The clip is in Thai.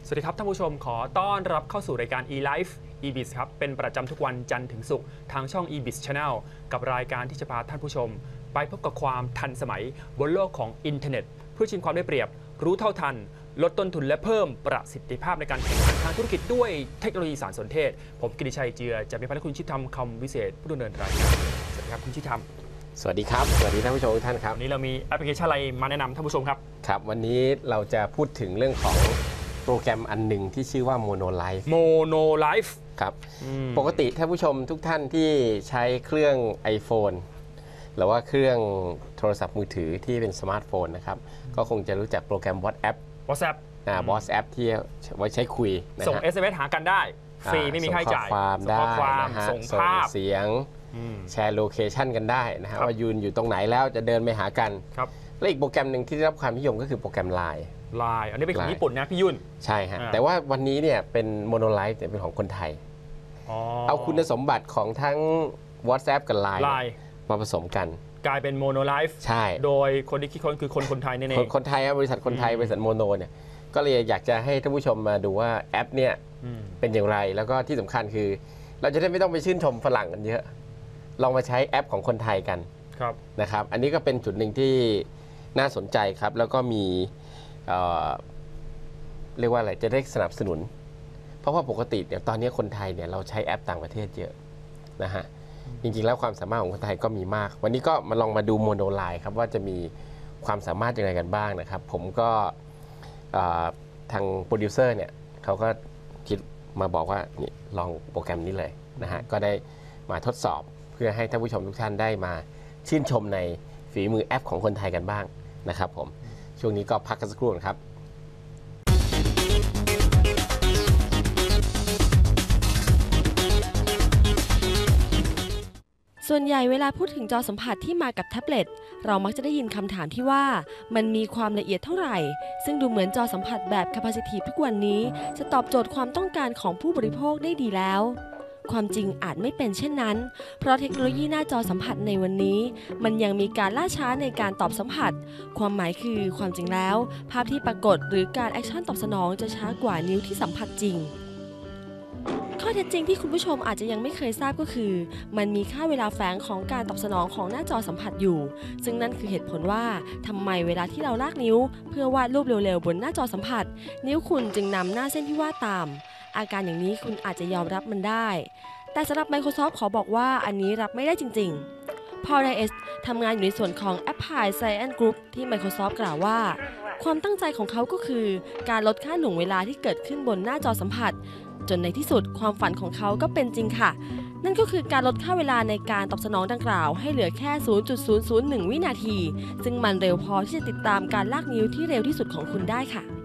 สวัสดีครับท่านผู้ชมขอต้อนรับเข้าสู่รายการ eLife eBiz ครับเป็นประจำทุกวันจันทร์ถึงศุกร์ทางช่อง eBiz Channel กับรายการที่จะพาท่านผู้ชมไปพบกับความทันสมัยบนโลกของอินเทอร์เน็ตเพื่อชิงความได้เปรียบรู้เท่าทันลดต้นทุนและเพิ่มประสิทธิภาพในการแข่งขันทางธุรกิจด้วยเทคโนโลยีสารสนเทศผมกิติชัยเจือจะมีพนักคุณชิดธรรมคำวิเศษผู้ดำเนินรายการสวัสดีครับคุณชิดธรรมสวัสดีครับสวัสดีท่านผู้ชมทุกท่านครับวันนี้เรามีแอปพลิเคชันอะไรมาแนะนำท่านผู้ชมครับครับวันนี้เราจะพูดถึงเรื่องของโปรแกรมอันหนึ่งที่ชื่อว่า MonoLife MonoLife ครับปกติท่านผู้ชมทุกท่านที่ใช้เครื่อง iPhone หรือว่าเครื่องโทรศัพท์มือถือที่เป็นสมาร์ทโฟนนะครับก็คงจะรู้จักโปรแกรม WhatsApp ที่ไว้ใช้คุยนะส่ง SMS หากันได้ฟรีไม่มีค่าใช้จ่ายส่งข้อความได้นะฮะส่งภาพเสียงแชร์โลเคชันกันได้นะฮะว่ายืนอยู่ตรงไหนแล้วจะเดินไปหากันและอีกโปรแกรมหนึ่งที่ได้รับความนิยมก็คือโปรแกรม Line อันนี้เป็นของญี่ปุ่นนะพี่ยุ่นใช่ฮะแต่ว่าวันนี้เนี่ยเป็น MonoLife เป็นของคนไทยเอาคุณสมบัติของทั้ง WhatsApp กับ Line มาผสมกันกลายเป็น MonoLife ใช่โดยคนที่คิดค้นคือคนไทยแน่ๆคนไทยบริษัทคนไทยบริษัทโมโนเนี่ยก็เลยอยากจะให้ท่านผู้ชมมาดูว่าแอปเนี่ยเป็นอย่างไรแล้วก็ที่สำคัญคือเราจะได้ไม่ต้องไปชื่นชมฝรั่งกันเยอะลองมาใช้แอปของคนไทยกันนะครับอันนี้ก็เป็นจุดหนึ่งที่น่าสนใจครับแล้วก็มีเรียกว่าอะไรจะได้สนับสนุนเพราะว่าปกติเนี่ยตอนนี้คนไทยเนี่ยเราใช้แอปต่างประเทศเยอะนะฮะจริงๆแล้วความสามารถของคนไทยก็มีมากวันนี้ก็มาลองมาดู MonoLife ครับว่าจะมีความสามารถยังไงกันบ้างนะครับผมก็ทางโปรดิวเซอร์เนี่ยเขาก็คิดมาบอกว่านี่ลองโปรแกรมนี้เลยนะฮะก็ได้มาทดสอบเพื่อให้ท่านผู้ชมทุกท่านได้มาชื่นชมในฝีมือแอปของคนไทยกันบ้างนะครับผมช่วงนี้ก็พักกันสักครู่ครับส่วนใหญ่เวลาพูดถึงจอสัมผัสที่มากับแท็บเล็ตเรามักจะได้ยินคำถามที่ว่ามันมีความละเอียดเท่าไหร่ซึ่งดูเหมือนจอสัมผัสแบบ Capacitive ทุกวันนี้จะตอบโจทย์ความต้องการของผู้บริโภคได้ดีแล้วความจริงอาจไม่เป็นเช่นนั้นเพราะเทคโนโลยีหน้าจอสัมผัสในวันนี้มันยังมีการล่าช้าในการตอบสัมผัสความหมายคือความจริงแล้วภาพที่ปรากฏหรือการแอคชั่นตอบสนองจะช้ากว่านิ้วที่สัมผัสจริงข้อเท็จจริงที่คุณผู้ชมอาจจะยังไม่เคยทราบก็คือมันมีค่าเวลาแฝงของการตอบสนองของหน้าจอสัมผัสอยู่ซึ่งนั่นคือเหตุผลว่าทำไมเวลาที่เราลากนิ้วเพื่อวาดรูปเร็วๆบนหน้าจอสัมผัสนิ้วคุณจึงนำหน้าเส้นที่วาดตามอาการอย่างนี้คุณอาจจะยอมรับมันได้แต่สำหรับ Microsoft ขอบอกว่าอันนี้รับไม่ได้จริงๆ Paul Diaz ทำงานอยู่ในส่วนของ Applied Science Group ที่ Microsoft กล่าวว่าความตั้งใจของเขาก็คือการลดค่าหน่วงเวลาที่เกิดขึ้นบนหน้าจอสัมผัสจนในที่สุดความฝันของเขาก็เป็นจริงค่ะนั่นก็คือการลดค่าเวลาในการตอบสนองดังกล่าวให้เหลือแค่ 0.001 วินาทีซึ่งมันเร็วพอที่จะติดตามการลากนิ้วที่เร็วที่สุดของคุณได้ค่ะ